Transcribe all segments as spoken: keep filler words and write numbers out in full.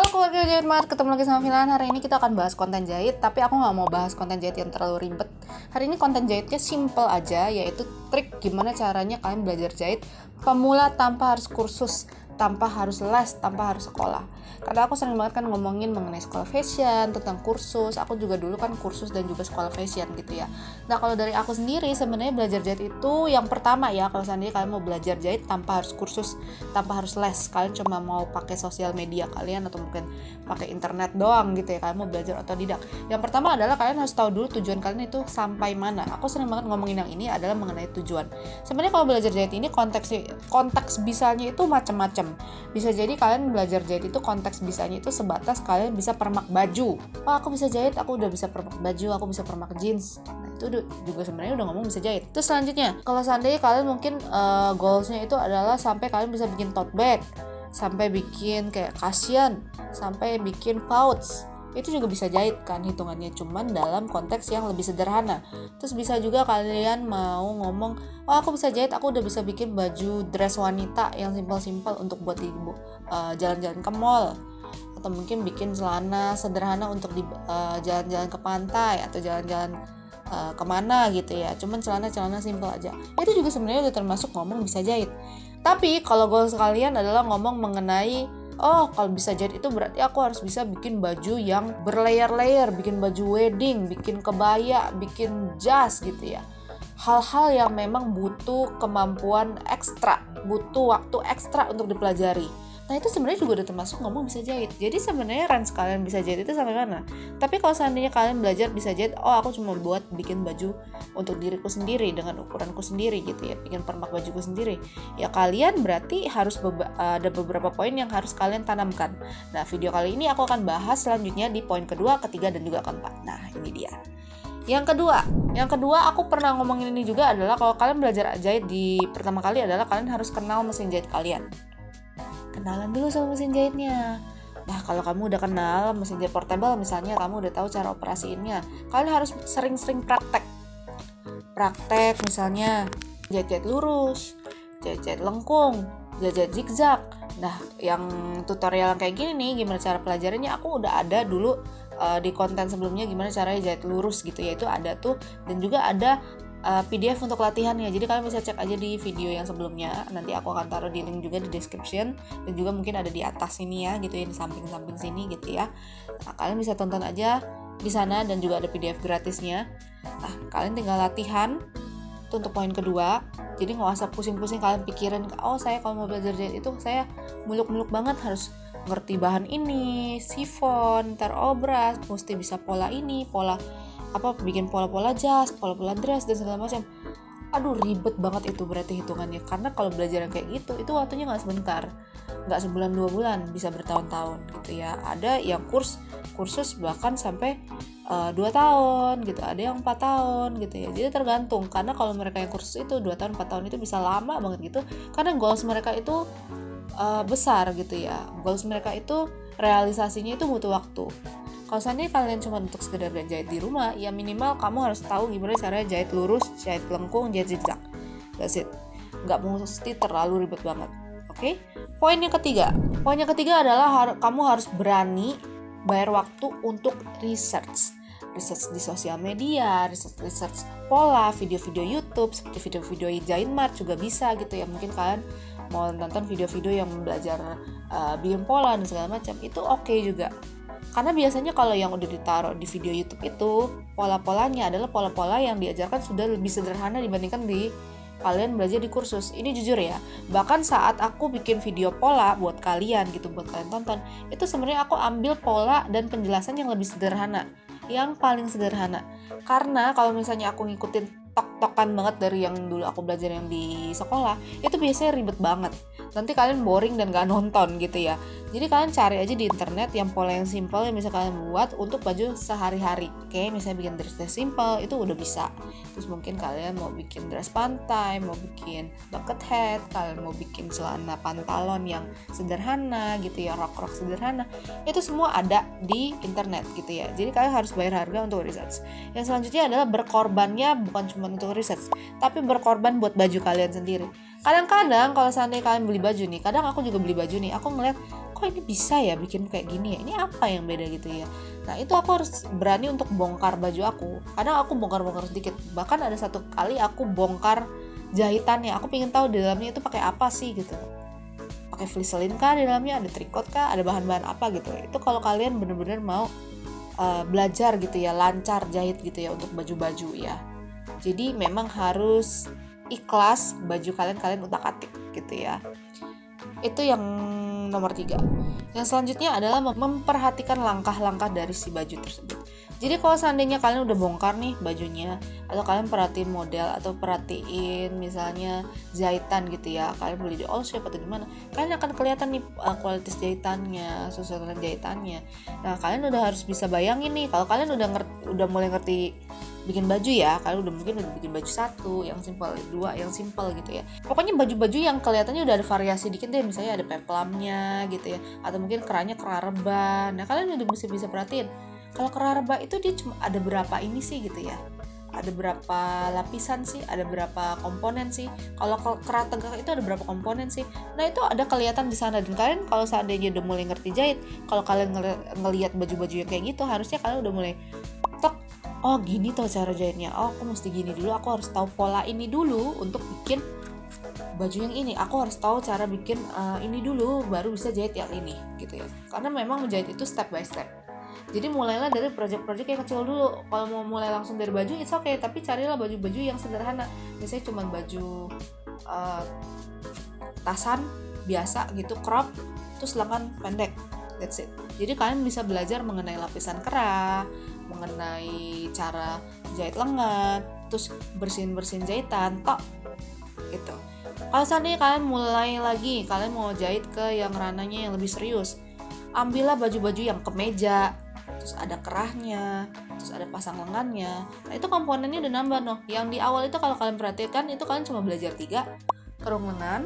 keluarga jahit mart, ketemu lagi sama Filan. Hari ini kita akan bahas konten jahit, tapi aku gak mau bahas konten jahit yang terlalu ribet. Hari ini konten jahitnya simple aja, yaitu trik gimana caranya kalian belajar jahit pemula tanpa harus kursus, tanpa harus les, tanpa harus sekolah. Karena aku sering banget kan ngomongin mengenai sekolah fashion, tentang kursus. Aku juga dulu kan kursus dan juga sekolah fashion gitu ya. Nah kalau dari aku sendiri sebenarnya belajar jahit itu yang pertama ya, kalau seandainya kalian mau belajar jahit tanpa harus kursus, tanpa harus les, kalian cuma mau pakai sosial media kalian atau mungkin pakai internet doang gitu ya, kalian mau belajar otodidak. Yang pertama adalah kalian harus tahu dulu tujuan kalian itu sampai mana. Aku sering banget ngomongin yang ini adalah mengenai tujuan. Sebenarnya kalau belajar jahit ini konteks konteks bisanya itu macam-macam. Bisa jadi kalian belajar jahit itu konteks bisanya itu sebatas kalian bisa permak baju. Oh aku bisa jahit, aku udah bisa permak baju, aku bisa permak jeans. Nah itu juga sebenarnya udah ngomong bisa jahit. Terus selanjutnya, kalau seandainya kalian mungkin uh, goalsnya itu adalah sampai kalian bisa bikin tote bag, sampai bikin kayak cushion, sampai bikin pouch, itu juga bisa jahit kan hitungannya, cuman dalam konteks yang lebih sederhana. Terus bisa juga kalian mau ngomong, oh aku bisa jahit, aku udah bisa bikin baju dress wanita yang simpel-simpel untuk buat di uh, jalan-jalan ke mall, atau mungkin bikin celana sederhana untuk di, uh, jalan-jalan ke pantai atau jalan-jalan uh, kemana gitu ya, cuman celana-celana simpel aja. Itu juga sebenarnya udah termasuk ngomong bisa jahit. Tapi kalau goals kalian adalah ngomong mengenai, oh kalau bisa jahit itu berarti aku harus bisa bikin baju yang berlayer-layer, bikin baju wedding, bikin kebaya, bikin jas gitu ya. Hal-hal yang memang butuh kemampuan ekstra, butuh waktu ekstra untuk dipelajari. Nah itu sebenarnya juga udah termasuk ngomong bisa jahit. Jadi sebenarnya range kalian bisa jahit itu sampai mana? Tapi kalau seandainya kalian belajar bisa jahit, oh aku cuma buat bikin baju untuk diriku sendiri dengan ukuranku sendiri gitu ya, bikin permak bajuku sendiri. Ya kalian berarti harus beba- ada beberapa poin yang harus kalian tanamkan. Nah video kali ini aku akan bahas selanjutnya di poin kedua, ketiga dan juga keempat. Nah ini dia. Yang kedua, yang kedua aku pernah ngomongin ini juga adalah kalau kalian belajar jahit di pertama kali adalah kalian harus kenal mesin jahit kalian. Kenalan dulu sama mesin jahitnya. Nah kalau kamu udah kenal mesin jahit portable misalnya, kamu udah tahu cara operasiinnya, kalian harus sering-sering praktek. Praktek misalnya jahit-jahit lurus, jahit-jahit lengkung, jahit-jahit zigzag. Nah yang tutorial kayak gini nih, gimana cara pelajarannya, aku udah ada dulu uh, di konten sebelumnya gimana caranya jahit lurus gitu ya, itu ada tuh. Dan juga ada Uh, P D F untuk latihannya, jadi kalian bisa cek aja di video yang sebelumnya. Nanti aku akan taruh di link juga di description, dan juga mungkin ada di atas sini ya, gitu ya, di samping-samping sini gitu ya. Nah, kalian bisa tonton aja di sana, dan juga ada P D F gratisnya. Nah, kalian tinggal latihan. Itu untuk poin kedua. Jadi nggak usah pusing-pusing kalian pikirin, oh saya kalau mau belajar jahit itu saya muluk-muluk banget, harus ngerti bahan ini, sifon, terobras, mesti bisa pola ini, pola apa, bikin pola-pola jas, pola-pola dress dan segala macam. Aduh ribet banget itu berarti hitungannya. Karena kalau belajar yang kayak gitu, itu waktunya nggak sebentar, nggak sebulan dua bulan, bisa bertahun-tahun gitu ya. Ada yang kurs kursus bahkan sampai uh, dua tahun gitu, ada yang empat tahun gitu ya. Jadi tergantung, karena kalau mereka yang kursus itu dua tahun empat tahun itu bisa lama banget gitu, karena goals mereka itu uh, besar gitu ya. Goals mereka itu realisasinya itu butuh waktu. Kalau seandainya kalian cuma untuk sekedar jahit di rumah, ya minimal kamu harus tahu gimana caranya jahit lurus, jahit lengkung, jahit zigzag. That's it. Nggak mesti terlalu ribet banget. Oke? Okay? Poin yang ketiga. Poin yang ketiga adalah har- kamu harus berani bayar waktu untuk research. Research di sosial media, research, research pola, video-video YouTube, seperti video-video jahit mart juga bisa gitu ya. Mungkin kalian mau nonton video-video yang belajar uh, bikin pola dan segala macam, itu oke okay juga. Karena biasanya kalau yang udah ditaruh di video YouTube itu, pola-polanya adalah pola-pola yang diajarkan sudah lebih sederhana dibandingkan di kalian belajar di kursus. Ini jujur ya, bahkan saat aku bikin video pola buat kalian gitu, buat kalian tonton, itu sebenarnya aku ambil pola dan penjelasan yang lebih sederhana, yang paling sederhana. Karena kalau misalnya aku ngikutin tok-tokan banget dari yang dulu aku belajar yang di sekolah, itu biasanya ribet banget. Nanti kalian boring dan gak nonton gitu ya. Jadi kalian cari aja di internet yang pola yang simple yang bisa kalian buat untuk baju sehari-hari. Kayak misalnya bikin dress-dress simple, itu udah bisa. Terus mungkin kalian mau bikin dress pantai, mau bikin bucket hat, kalian mau bikin celana pantalon yang sederhana gitu ya, rok-rok sederhana. Itu semua ada di internet gitu ya. Jadi kalian harus bayar harga untuk research. Yang selanjutnya adalah berkorbannya bukan cuma untuk research, tapi berkorban buat baju kalian sendiri. Kadang-kadang kalau seandainya kalian beli baju nih, kadang aku juga beli baju nih, aku ngeliat kok ini bisa ya bikin kayak gini ya, ini apa yang beda gitu ya. Nah itu aku harus berani untuk bongkar baju aku. Kadang aku bongkar-bongkar sedikit, bahkan ada satu kali aku bongkar jahitannya. Aku pengen tahu di dalamnya itu pakai apa sih gitu, pakai fliselin kah di dalamnya, ada trikot kah, ada bahan-bahan apa gitu. Itu kalau kalian bener-bener mau uh, belajar gitu ya, lancar jahit gitu ya untuk baju-baju ya. Jadi memang harus ikhlas baju kalian kalian utak-atik gitu ya. Itu yang nomor tiga. Yang selanjutnya adalah memperhatikan langkah-langkah dari si baju tersebut. Jadi kalau seandainya kalian udah bongkar nih bajunya, atau kalian perhatiin model, atau perhatiin misalnya jahitan gitu ya, kalian beli di all shop atau di mana, kalian akan kelihatan nih uh, kualitas jahitannya, susunan jahitannya. Nah kalian udah harus bisa bayangin nih, kalau kalian udah ngerti, udah mulai ngerti bikin baju ya, kalian udah mungkin udah bikin baju satu yang simpel, dua yang simpel gitu ya. Pokoknya baju-baju yang kelihatannya udah ada variasi dikit deh, misalnya ada peplumnya gitu ya, atau mungkin kerahnya kerah reban. Nah kalian udah mesti bisa perhatiin, kalau kerah reban itu dia cuma ada berapa ini sih gitu ya, ada berapa lapisan sih, ada berapa komponen sih. Kalau kerah tegak itu ada berapa komponen sih. Nah itu ada kelihatan di sana. Dan kalian kalau seandainya udah mulai ngerti jahit, kalau kalian ngel- ngelihat baju-baju yang kayak gitu, harusnya kalian udah mulai tek, oh gini tuh cara jahitnya, oh aku mesti gini dulu, aku harus tahu pola ini dulu untuk bikin baju yang ini, aku harus tahu cara bikin uh, ini dulu baru bisa jahit yang ini gitu ya. Karena memang menjahit itu step by step. Jadi mulailah dari project-project yang kecil dulu. Kalau mau mulai langsung dari baju, it's okay, tapi carilah baju-baju yang sederhana. Misalnya cuma baju uh, tasan biasa gitu, crop, terus lengan pendek, that's it. Jadi kalian bisa belajar mengenai lapisan kerah, mengenai cara jahit lengan, terus bersihin-bersihin jahitan, tok, gitu. Kalau seandainya kalian mulai lagi, kalian mau jahit ke yang ranahnya yang lebih serius, ambillah baju-baju yang kemeja, terus ada kerahnya, terus ada pasang lengannya. Nah itu komponennya udah nambah noh. Yang di awal itu kalau kalian perhatikan, itu kalian cuma belajar tiga, kerung lengan,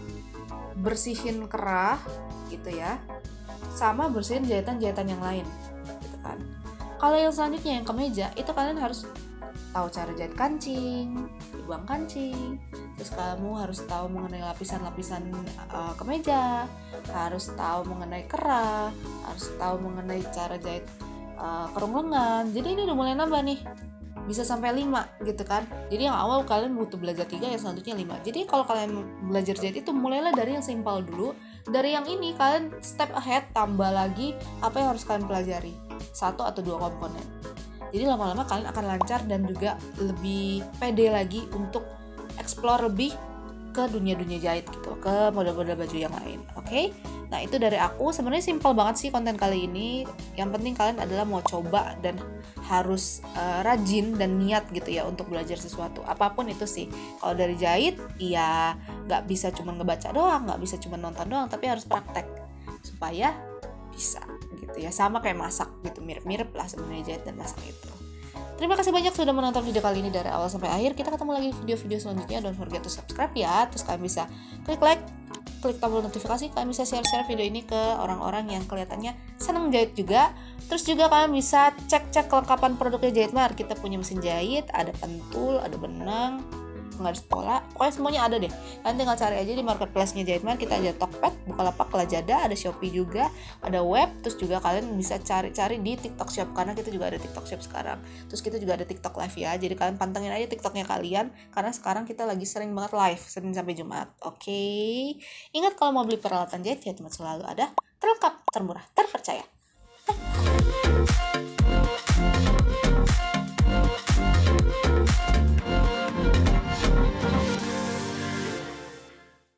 bersihin kerah gitu ya, sama bersihin jahitan-jahitan yang lain gitu kan. Kalau yang selanjutnya yang kemeja, itu kalian harus tahu cara jahit kancing, dibuang kancing, terus kamu harus tahu mengenai lapisan-lapisan uh, kemeja, harus tahu mengenai kerah, harus tahu mengenai cara jahit uh, kerung lengan. Jadi ini udah mulai nambah nih, bisa sampai lima gitu kan. Jadi yang awal kalian butuh belajar tiga, yang selanjutnya lima. Jadi kalau kalian belajar jahit itu mulailah dari yang simpel dulu. Dari yang ini kalian step ahead, tambah lagi apa yang harus kalian pelajari, satu atau dua komponen. Jadi lama-lama kalian akan lancar dan juga lebih pede lagi untuk explore lebih ke dunia-dunia jahit gitu, ke model-model baju yang lain. Oke? Okay? Nah itu dari aku. Sebenarnya simpel banget sih konten kali ini. Yang penting kalian adalah mau coba dan harus uh, rajin dan niat gitu ya untuk belajar sesuatu. Apapun itu sih. Kalau dari jahit, ya nggak bisa cuma ngebaca doang, nggak bisa cuma nonton doang, tapi harus praktek supaya bisa gitu ya. Sama kayak masak gitu, mirip-mirip lah sebenarnya jahit dan masak itu. Terima kasih banyak sudah menonton video kali ini dari awal sampai akhir. Kita ketemu lagi video-video selanjutnya. Don't forget to subscribe ya. Terus kalian bisa klik like, klik tombol notifikasi. Kalian bisa share-share video ini ke orang-orang yang kelihatannya senang jahit juga. Terus juga kalian bisa cek-cek kelengkapan produknya Jahitmart. Kita punya mesin jahit, ada pentul, ada benang, garis pola, pokoknya semuanya ada deh. Kalian tinggal cari aja di marketplace-nya Jahitmart. Kita ada Tokped, Bukalapak, Lazada, ada Shopee juga, ada web. Terus juga kalian bisa cari-cari di TikTok Shop, karena kita juga ada TikTok Shop sekarang. Terus kita juga ada TikTok Live ya. Jadi kalian pantengin aja TikToknya kalian, karena sekarang kita lagi sering banget live Senin sampai Jumat. Oke. Okay. Ingat kalau mau beli peralatan jahit, Jahitmart selalu ada, terlengkap, termurah, terpercaya.